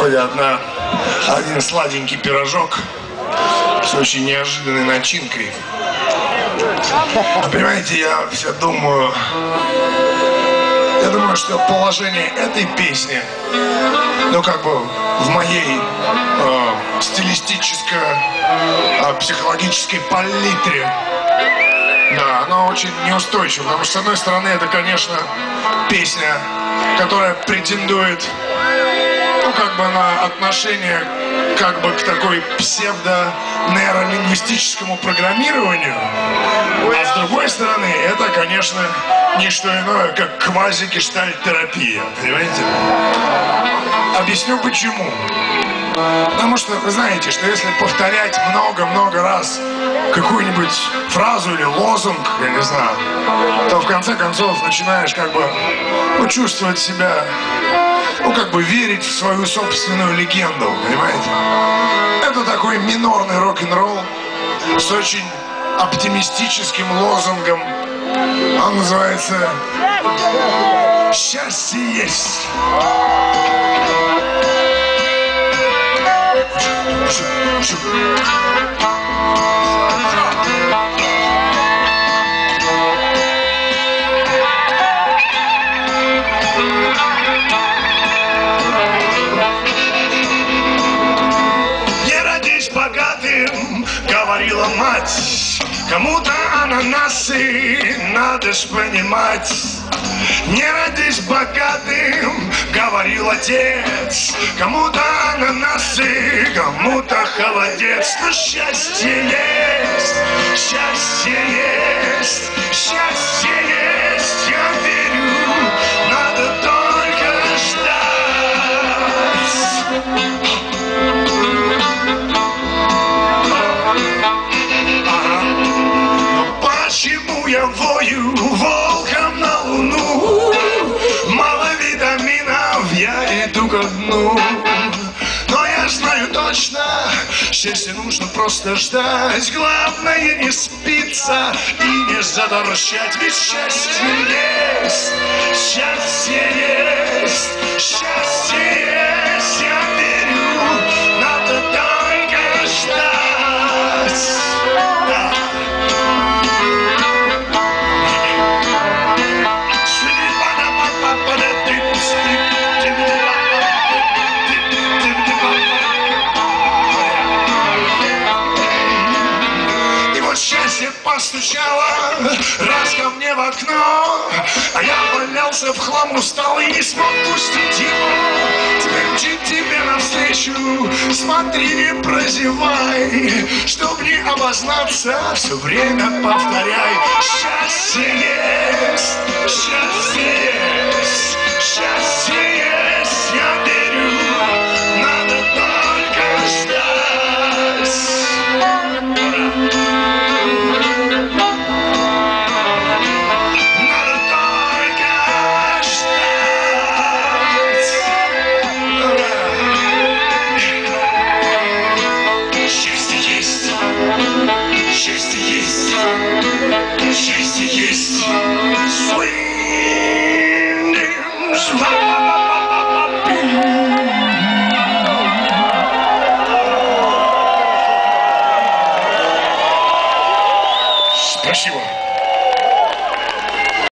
вроде один сладенький пирожок с очень неожиданной начинкой. Понимаете, я думаю, что положение этой песни, ну как бы в моей стилистическо-психологической палитре, да, оно очень неустойчиво, потому что, с одной стороны, это, конечно, песня, которая претендует, ну, как бы на отношение, как бы к такой псевдо-нейролингвистическому программированию, а с другой стороны, это, конечно, не что иное, как квази-гештальт-терапия, понимаете? Объясню почему. Потому что вы знаете, что если повторять много-много раз какую-нибудь фразу или лозунг, я не знаю, то в конце концов начинаешь как бы чувствовать себя, ну как бы верить в свою собственную легенду, понимаете? Это такой минорный рок-н-ролл с очень оптимистическим лозунгом. Он называется «Счастье есть». Не родись богатым, говорила мать, кому-то ананасы надо ж понимать. Не родись богатым, говорил отец, кому-то ананасы, кому-то холодец. Но счастье есть, счастье есть, счастье есть, я верю, надо только ждать. Но почему я вою волком на луну? Мало витаминов, я иду ко дну. Но я знаю точно, счастье нужно просто ждать. Главное не спиться и не заторчать. Ведь счастье есть, счастье есть, счастье есть, я верю, надо только ждать. Да. Счастье постучало раз ко мне в окно, а я валялся в хлам, устал и не смог пустить его. Теперь мчит тебе навстречу, смотри, не прозевай, чтоб не обознаться, все время повторяй. Счастье есть, счастье есть, счастье есть.